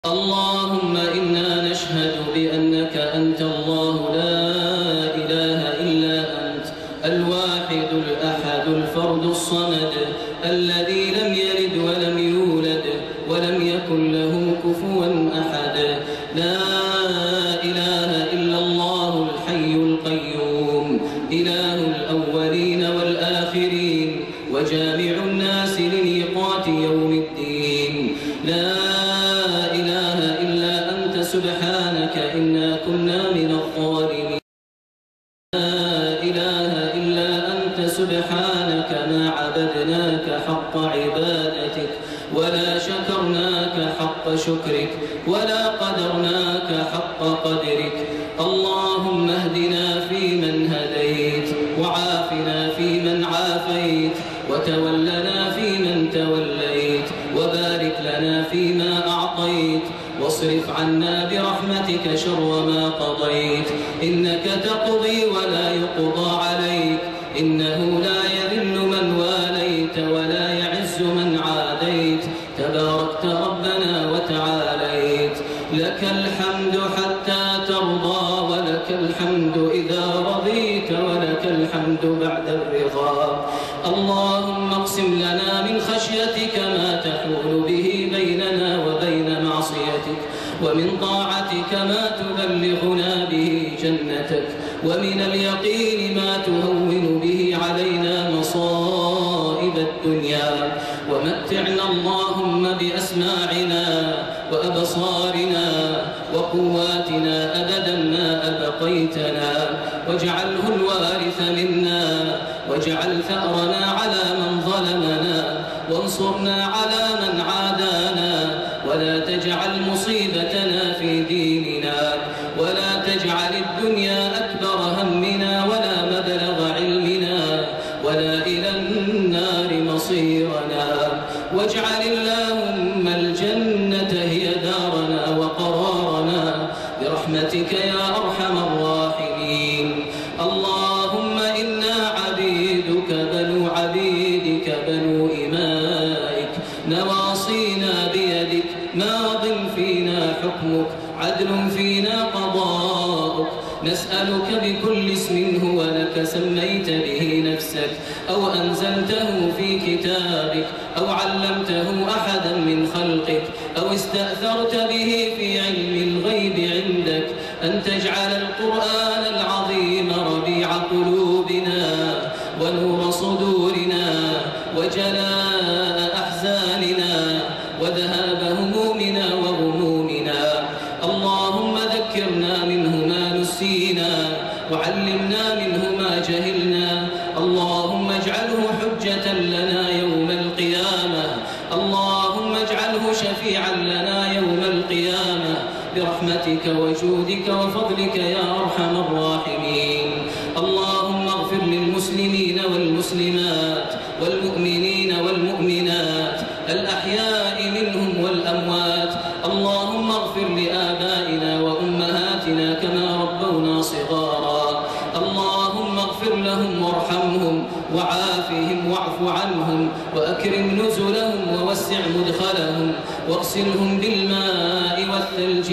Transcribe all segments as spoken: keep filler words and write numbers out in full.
اللهم إنا نشهد بأنك أنت الله لا إله إلا أنت الواحد الأحد الفرد الصمد الذي لم يلد ولم يولد ولم يكن له كفوا أحد. لا إله إلا الله الحي القيوم إله الأولين والآخرين وجامع الناس لميقات يوم الدين. لا سبحانك إنا كنا من الظالمين. لا إله إلا أنت سبحانك ما عبدناك حق عبادتك ولا شكرناك حق شكرك ولا قدرناك حق قدرك. اللهم اهدنا فيمن هديت وعافنا فيمن عافيت وتولنا فيمن توليت وبارك لنا فيما أعطيت واصرف عنا برحمتك شر ما قضيت. إنك تقضي ولا يقضى عليك إنه لا يذل من واليت ولا يعز من عاديت تباركت ربنا وتعاليت. لك الحمد حتى ترضى ولك الحمد إذا رضيت ولك الحمد بعد الرضا. اللهم اقسم لنا من خشيتك ما تحول به بيننا وبين معصيتك ومن طاعتك ما تبلغنا به جنتك ومن اليقين ما تهون به علينا مصائب الدنيا. ومتعنا اللهم بأسماعنا وأبصارنا وقواتنا أبدا ما أبقيتنا واجعله الوارث منا واجعل ثأرنا على من ظلمنا وانصرنا على من عادانا ولا تجعل مصيبتنا في ديننا ولا تجعل الدنيا أكبر همنا ولا مبلغ علمنا ولا إلى النار مصيرنا. واجعل اللهم الجنة هي دارنا وقرارنا برحمتك يا أرحم الراحمين. اللهم إنا عبيدك بنو عبيدك بنو إمائك نواصينا بيدك ماض فينا حكمك عدل فينا قضاؤك. نسألك بكل اسم هو لك سميت به نفسك أو أنزلته في كتابك أو علمته أحدا من خلقك أو استأثرت به في علم الغيب عندك أن تجعل القرآن العظيم ربيع قلوبنا ونور صدورنا وجلاء أحزاننا وذهاب همومنا وغمومنا. اللهم ذكرنا منه ما نسينا وعلمنا منه ما جهلنا. اللهم اجعله حجة لنا يوم القيامة. اللهم اجعله شفيعا لنا يوم القيامة برحمتك وجودك وفضلك يا أرحم الراحمين. اللهم اغفر للمسلمين والمسلمات والمؤمنين والمؤمنات الأحياء منهم والأموات. اللهم اغفر لآبائنا وأمهاتنا كما ربونا صغارا. اللهم اغفر لهم وارحمهم وعافهم واعف عنهم وأكرم نزلهم ووسع مدخلهم واغسلهم بالماء والثلج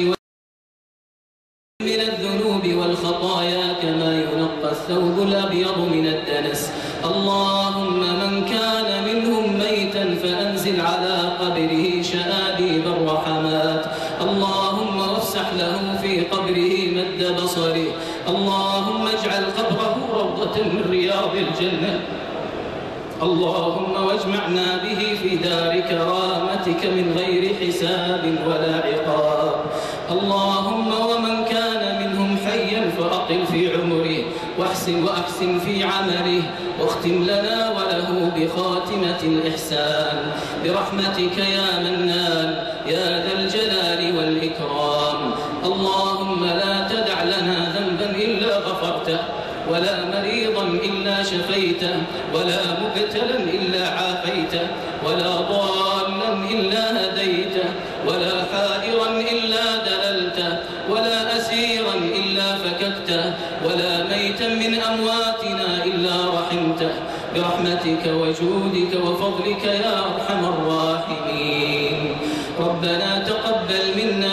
من الذنوب والخطايا كما ينقى الثوب الأبيض من الدنس. اللهم من كان منهم ميتا فأنزل على قبره شآبيب الرحمات. اللهم وافسح له في قبره مد بصره. اللهم اجعل قبره روضة من رياض الجنة. اللهم واجمعنا به في دار كرامتك من غير حساب ولا عقاب. اللهم ومن كان منهم حيا فأطل في عمره واحسن وأحسن في عمله واختم لنا وله بخاتمة الإحسان برحمتك يا منان يا ذا الجلال والإكرام. اللهم لا تدع لنا ذنبا إلا غفرته ولا مريضا إلا شفيته ولا مبتلا إلا عافيته ولا ضالا إلا هديته ولا حائرا إلا دللته ولا أسيرا إلا فككته ولا ميتا من أمواتنا إلا رحمته برحمتك وجودك وفضلك يا أرحم الراحمين. ربنا تقبل منا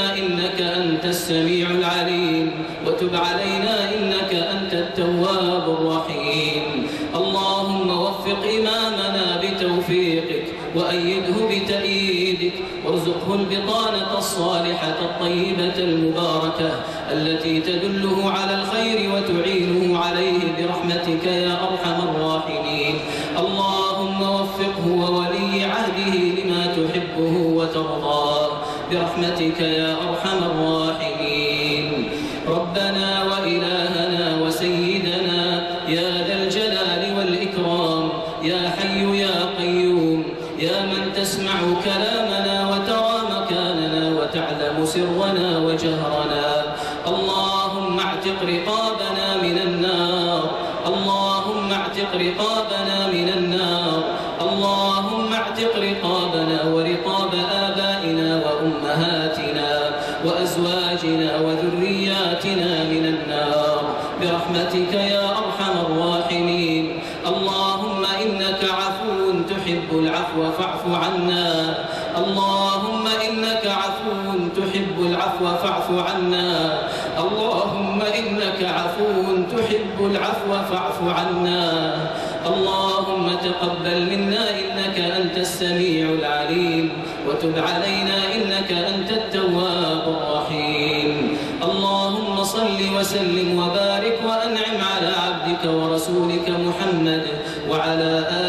السميع العليم وتب علينا إنك أنت التواب الرحيم. اللهم وفق إمامنا بتوفيقك وأيده بتأييدك وارزقه البطانة الصالحة الطيبة المباركة التي تدله على الخير وتعينه عليه برحمتك يا أرحم الراحمين. اللهم وفقه وولي عهده لما تحبه وترضاه برحمتك يا أرحم الراحمين. ربنا وإلهنا وسيدنا يا ذا الجلال والإكرام يا حي يا قيوم يا من تسمع كلامنا وترى مكاننا وتعلم سرنا وجهرنا، اللهم اعتق رقابنا من النار، اللهم اعتق رقابنا من النار، اللهم اعتق رقابنا ورقاب آبائنا وأمهاتنا وأزواجنا وذرياتنا من النار برحمتك يا أرحم الراحمين. اللهم إنك عفو تحب العفو فاعف عنا، اللهم إنك عفو تحب العفو فاعف عنا، اللهم إنك عفو تحب العفو فاعف عنا. اللهم تقبل منا إنك أنت السميع العليم وتب علينا إنك أنت التواب الرحيم. اللهم صل وسلم وبارك وأنعم على عبدك ورسولك محمد وعلى آله